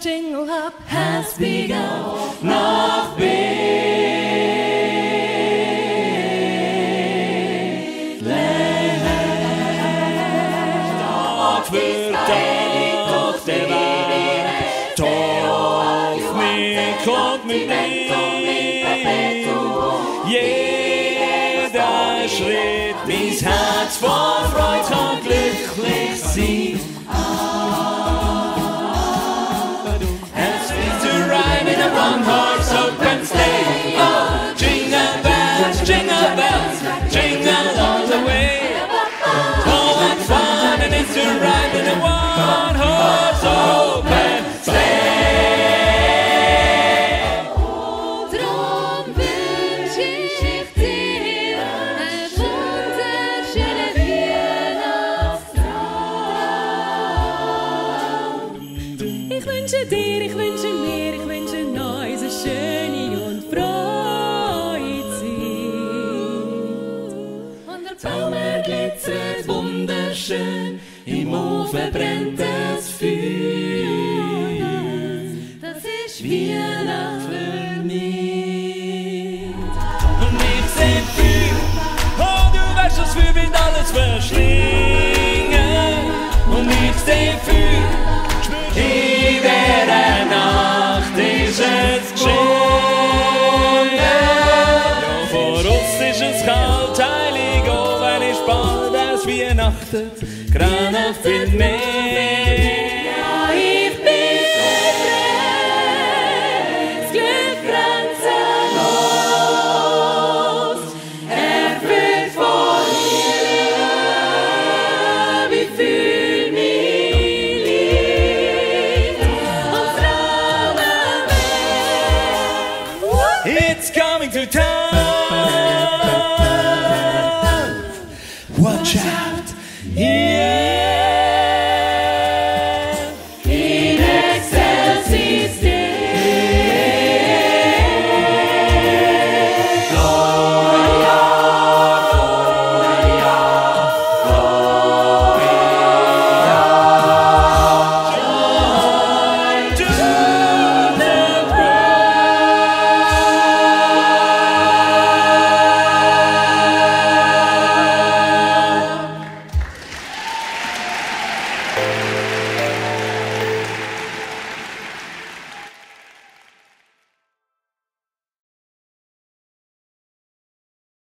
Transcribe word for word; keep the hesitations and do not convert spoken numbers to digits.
jingle hop has begun. Noch Tag für Tag der Welt, Tag mit Gott mit mir. Jeder Schritt, mein Herz vor Freude kann glücklich sein. It's sweet to ride in a one-horse open sleigh. Oh, jingle bells, jingle bells, jingle all the way. To ride in a one-horse open sleigh. Drum wünsch ich dir ein wunderschöne Weihnachtstraum. Ich wünsche dir, ich wünsche mir, ich wünsche uns eine schöne und freudige Zeit. Und der Baum glitzert wunderschön. Im Ofen brennt das Feuer, das ist Weihnacht für mich. Und ich seh Feuer, oh du weißt, das Feuer wird alles verschlingen. Und ich seh Feuer, in dieser Nacht ist es geschehen. Ja, vor uns ist es kalt, heilig, oh, wenn ich bald es Weihnachten. Granach viel mehr.